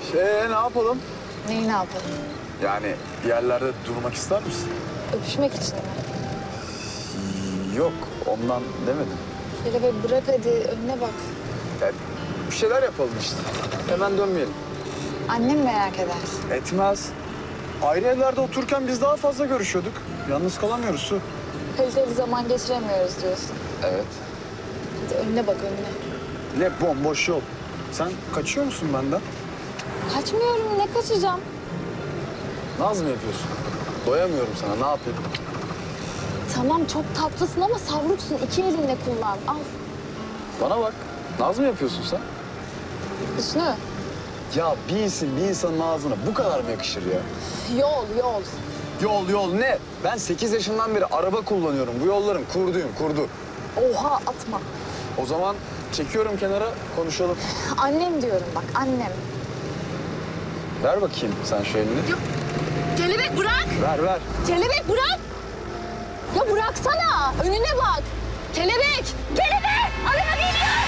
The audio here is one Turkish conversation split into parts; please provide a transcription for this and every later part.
Ne yapalım? Neyi ne yapalım? Yani bir yerlerde durmak ister misin? Öpüşmek için mi? Yok, ondan demedim. Kelebek bırak hadi önüne bak. Yani bir şeyler yapalım işte. Hemen dönmeyelim. Annem merak eder. Etmez. Ayrı evlerde otururken biz daha fazla görüşüyorduk. Yalnız kalamıyoruz Su. Kaliteli zaman geçiremiyoruz diyorsun. Evet. Hadi önüne bak önüne. Ne bomboş yol. Sen kaçıyor musun benden? Kaçmıyorum ne kaçacağım? Naz mı yapıyorsun? Doyamıyorum sana, ne yapayım? Tamam çok tatlısın ama savruksun. İki elinle kullan. Al. Bana bak, naz mı yapıyorsun sen? Hüsnü. Ya bir insanın ağzına bu kadar mı yakışır ya? Yol. Yol ne? Ben 8 yaşından beri araba kullanıyorum. Bu yolların kurdu. Oha atma. O zaman çekiyorum kenara, konuşalım. Annem diyorum bak annem. Ver bakayım sen şu elini. Kelebek bırak. Ver. Kelebek bırak. Ya bıraksana. Önüne bak. Kelebek. Araba geliyor.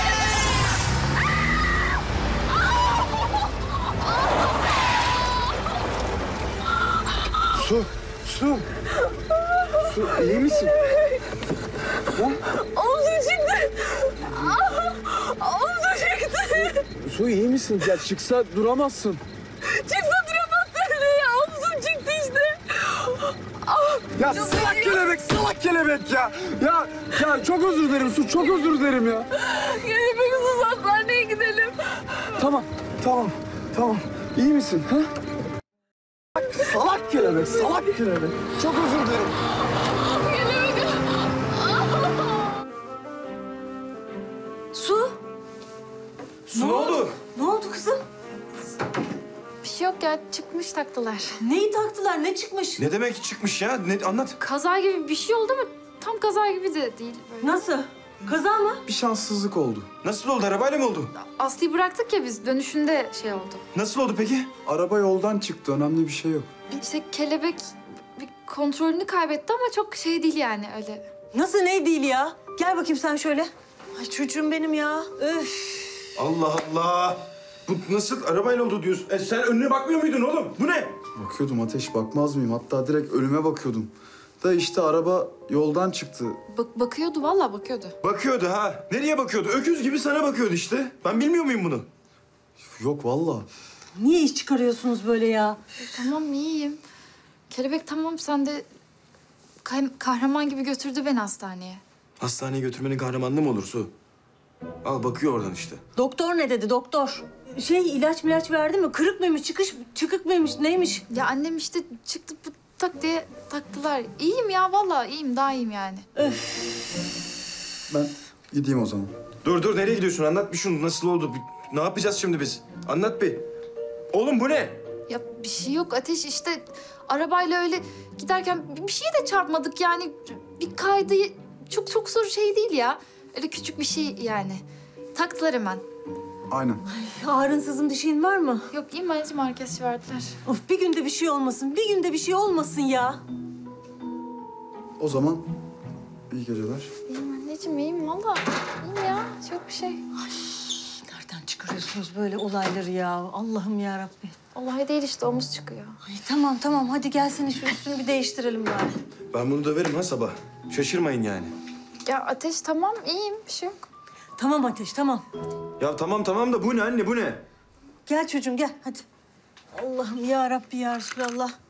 Su, iyi misin? Omzum çıktı. Omzum çıktı. Su, iyi misin? Ya çıksa duramazsın. Çıksa duramazsın ya. Omzum çıktı işte. Ya salak kelebek ya. Ya çok özür dilerim Su, çok özür dilerim ya. Kelebek sus hastaneye gidelim. Tamam. İyi misin? Ha? Salak kelebek. Çok özür dilerim. Su. Su ne oldu? Ne oldu kızım? Bir şey yok ya çıkmış taktılar. Neyi taktılar? Ne çıkmış? Ne demek çıkmış ya? Ne, anlat. Kaza gibi bir şey oldu ama tam kaza gibi de değil. Böyle. Nasıl? Kaza mı? Bir şanssızlık oldu. Nasıl oldu? Arabayla mı oldu? Aslı'yı bıraktık ya biz dönüşünde şey oldu. Nasıl oldu peki? Araba yoldan çıktı. Önemli bir şey yok. İşte kelebek bir kontrolünü kaybetti ama çok şey değil yani öyle. Nasıl ne değil ya? Gel bakayım sen şöyle. Ay çocuğum benim ya. Öf. Allah Allah. Bu nasıl arabayla oldu diyorsun? Sen önüne bakmıyor muydun oğlum? Bu ne? Bakıyordum Ateş, bakmaz mıyım? Hatta direkt önüme bakıyordum. Da işte araba yoldan çıktı. Bakıyordu vallahi bakıyordu. Bakıyordu ha. Nereye bakıyordu? Öküz gibi sana bakıyordu işte. Ben bilmiyor muyum bunu? Yok vallahi. Niye iş çıkarıyorsunuz böyle ya? Tamam iyiyim. Kelebek tamam sen de kahraman gibi götürdü beni hastaneye. Hastaneye götürmenin kahramanlığı mı olur Su? Al bakıyor oradan işte. Doktor ne dedi doktor? İlaç verdi mi? Kırık mıymış, çıkık mıymış, neymiş? Ya annem işte çıktı tak diye taktılar. İyiyim ya vallahi iyiyim daha iyiyim yani. Ben gideyim o zaman. Dur nereye gidiyorsun? Anlat bir şunu. Nasıl oldu? Ne yapacağız şimdi biz? Anlat bir. Oğlum bu ne? Ya bir şey yok Ateş işte arabayla öyle giderken bir şeye de çarpmadık yani. Bir kaydı çok zor şey değil ya. Öyle küçük bir şey yani. Taktılar hemen. Aynen. Ağrın sızın dişin var mı? Yok iyiyim anneciğim herkes verdiler. Of bir günde bir şey olmasın, bir günde bir şey olmasın ya. O zaman iyi geceler. İyiyim anneciğim iyiyim vallahi. İyiyim ya çok bir şey. Nereden çıkarıyorsunuz böyle olayları ya? Allah'ım ya Rabbi. Olay değil işte omuz çıkıyor. Ay, tamam hadi gelsene şu üstünü bir değiştirelim bari. Ben bunu döverim ha sabah. Şaşırmayın yani. Ya Ateş tamam iyiyim bir şey yok. Tamam Ateş tamam. Ya tamam da bu ne anne bu ne? Gel çocuğum gel hadi. Allah'ım ya Rabbi ya Resulallah.